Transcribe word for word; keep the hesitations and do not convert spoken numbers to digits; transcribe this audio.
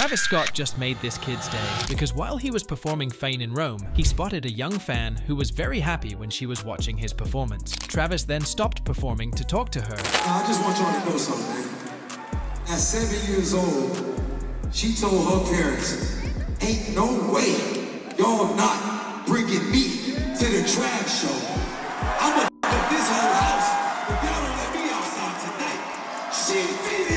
Travis Scott just made this kid's day, because while he was performing Fame in Rome, he spotted a young fan who was very happy when she was watching his performance. Travis then stopped performing to talk to her. I just want y'all to know something. At seven years old, she told her parents, ain't no way y'all not bringing me to the Trav show. I'ma f up this whole house if y'all don't let me outside tonight. She